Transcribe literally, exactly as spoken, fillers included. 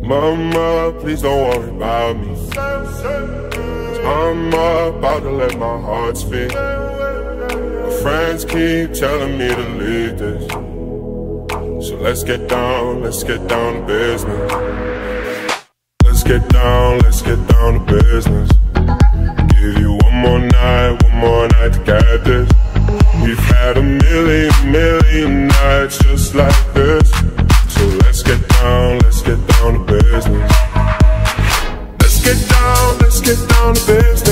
Mama, please don't worry about me, 'cause I'm about to let my heart speak. My friends keep telling me to leave this, so let's get down, let's get down to business. Let's get down, let's get down to business. Give you one more night, one more night to get this. We've had a million, million nights just like this, so let's get down, let's get down to business. Let's get down, let's get down to business.